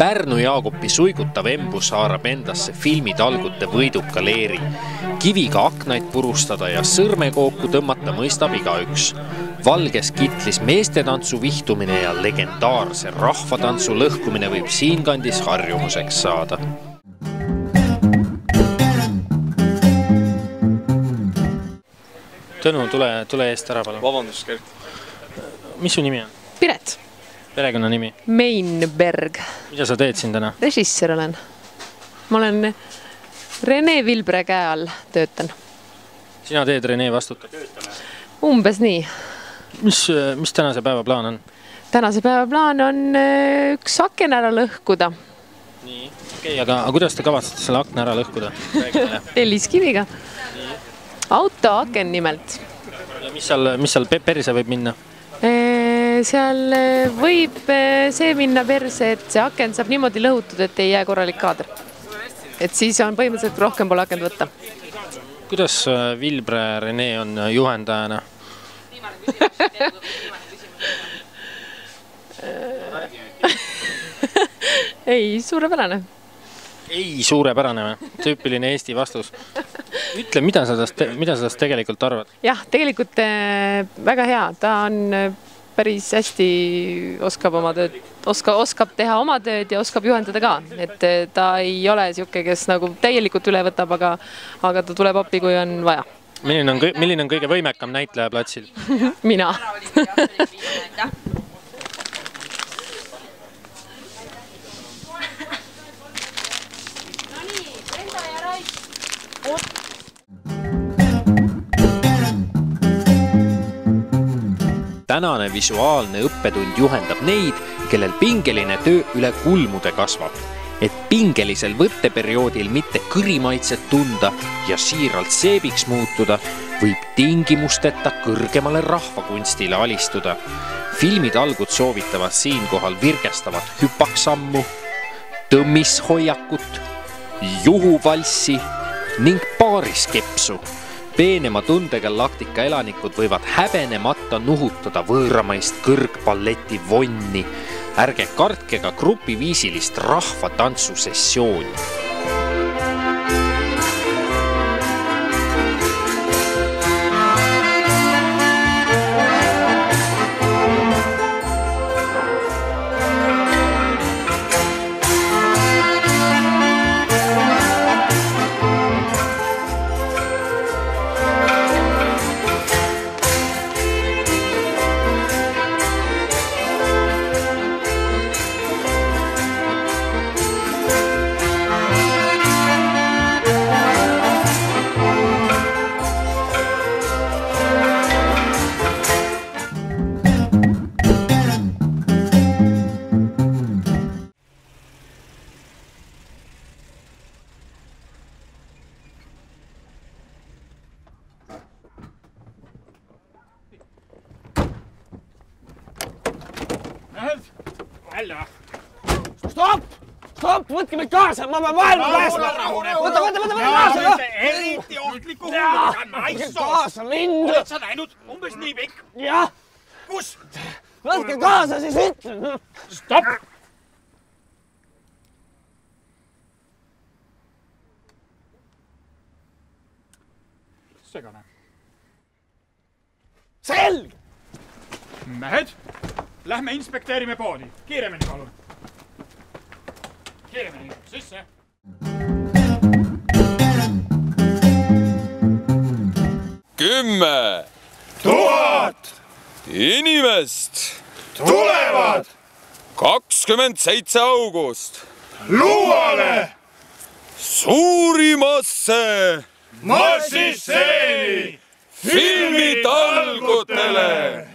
Pärnu Jaagupi suigutav embus haarab endasse filmitalgute võiduka leeri. Kiviga aknaid purustada ja sõrmekooku tõmmata mõistab igaüks. Valges kitlis meestetantsu vihtumine ja legendaarse rahvatantsu lõhkumine võib siinkandis harjumuseks saada. Tõnu, tule eest ära palun. Vabandust, Kert. Mis su nimi on? Piret. Perekonna nimi? Meinberg. Mida sa teed siin täna? Režissöör olen. Ma olen Rene Vilbre käe all töötan. Sina teed, Rene vastutab? Umbes nii. Mis tänase päeva plaan on? Tänase päeva plaan on üks aken ära lõhkuda. Nii, okei, aga kuidas te kavatsete selle akna ära lõhkuda? Telliskiviga. Auto aken nimelt. Ja mis seal perse võib minna? Seal võib see minna perse, et see aken saab niimoodi lõhutud, et ei jää korralik kaader. Et siis on põhimõtteliselt rohkem pole akent võtta. Kuidas Vilbre Rene on juhendajana? Ei, suurepärane. Ei, suurepärane või? Tüüpiline Eesti vastus. Ütle, mida sa tast tegelikult arvad? Jah, tegelikult väga hea. Ta on päris hästi oskab oma tööd, oskab teha oma tööd ja oskab juhendada ka. Et ta ei ole siuke, kes nagu täielikult üle võtab, aga ta tuleb appi, kui on vaja. Milline on kõige võimekam näitleja platsil? Mina. Tänane visuaalne õppetund juhendab neid, kellel pingeline töö üle kulmude kasvab. Et pingelisel võtteperioodil mitte kõrimaitset tunda ja siiralt seebiks muutuda, võib tingimusteta kõrgemale rahvakunstile alistuda. Filmitalgud soovitavad siinkohal virgestavat hüpaksammu, tõmmishoiakut, juhuvalssi ning paariskepsu. Peenema tundegalaktika elanikud võivad häbenemata nuhutada võõramaist kõrgpalleti vonni. Ärge kartke ka grupiviisilist rahvatantsusessiooni. Stopp! Võtke meid kaasa! Ma pean maailma päästma! Võta kaasa! Eriti ohtliku hullugan, ma ei soo! Kaasa mind! Oled sa näinud? Umbes nii pikk? Jah! Kus? Võtke kaasa, siis ütlen! Stopp! Segane. Selge! Mehed, lähme inspekteerime poodi. Kiiremini, palun. Kiiremini, sisse. 10 000 inimest tulevad 27 august luuale suurimasse massistseeni filmitalgutele.